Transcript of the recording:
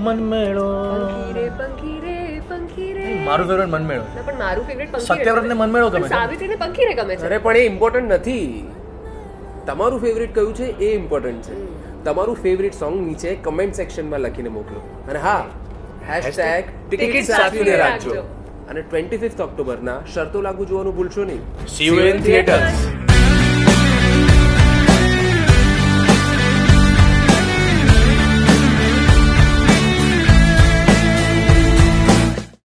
મનમેળો. પંખી રે મારું ફેવરેટ મનમેળો. પણ મારું ફેવરેટ સત્યવ્રત ને મનમેળો ગમે છે. સાવિત્રી ને પંખી રે ગમે છે. અરે પણ એ ઇમ્પોર્ટન્ટ નથી. તમારું ફેવરેટ કયું છે એ ઇમ્પોર્ટન્ટ છે. તમારું ફેવરેટ સોંગ નીચે કમેન્ટ સેક્શનમાં લખીને મોકલો. અને હા, #ટિકિટ સાચવીને રાખજો. અને 25th ઓક્ટોબરના શરતો લાગુ જોવાનું ભૂલશો નહીં. See you in theatres.